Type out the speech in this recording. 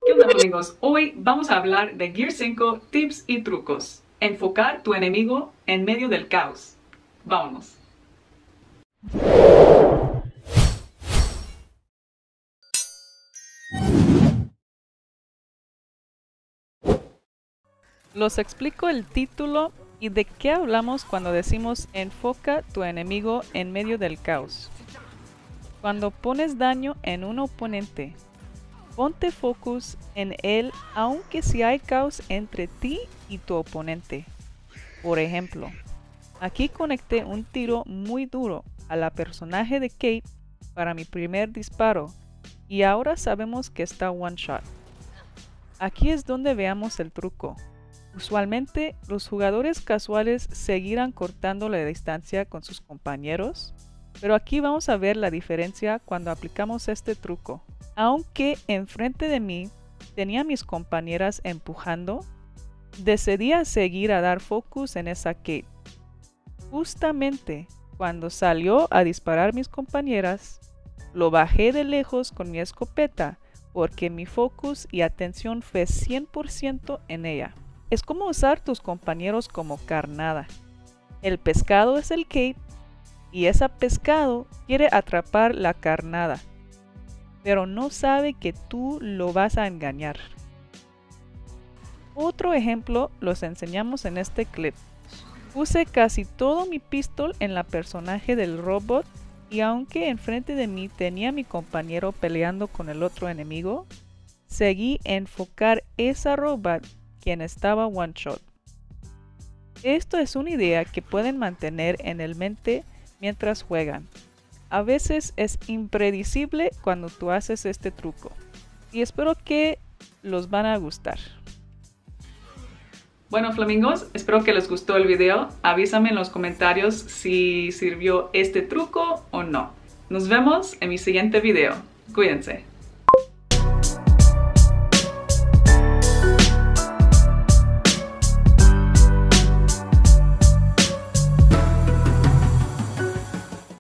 ¿Qué onda, amigos? Hoy vamos a hablar de Gear 5 tips y trucos. Enfocar tu enemigo en medio del caos. Vámonos. Los explico el título y de qué hablamos cuando decimos enfoca tu enemigo en medio del caos. Cuando pones daño en un oponente, ponte focus en él aunque si hay caos entre ti y tu oponente. Por ejemplo, aquí conecté un tiro muy duro a la personaje de Kate para mi primer disparo y ahora sabemos que está one shot. Aquí es donde veamos el truco. Usualmente los jugadores casuales seguirán cortando la distancia con sus compañeros, pero aquí vamos a ver la diferencia cuando aplicamos este truco. Aunque enfrente de mí tenía a mis compañeras empujando, decidí seguir a dar focus en esa Kate. Justamente cuando salió a disparar mis compañeras, lo bajé de lejos con mi escopeta porque mi focus y atención fue 100% en ella. Es como usar tus compañeros como carnada. El pescado es el Kate y ese pescado quiere atrapar la carnada, pero no sabe que tú lo vas a engañar. Otro ejemplo los enseñamos en este clip. Puse casi todo mi pistol en la personaje del robot y aunque enfrente de mí tenía a mi compañero peleando con el otro enemigo, seguí enfocar esa robot quien estaba one shot. Esto es una idea que pueden mantener en el mente mientras juegan. A veces es impredecible cuando tú haces este truco y espero que los van a gustar. Bueno, flamingos, espero que les gustó el video. Avísame en los comentarios si sirvió este truco o no. Nos vemos en mi siguiente video. Cuídense.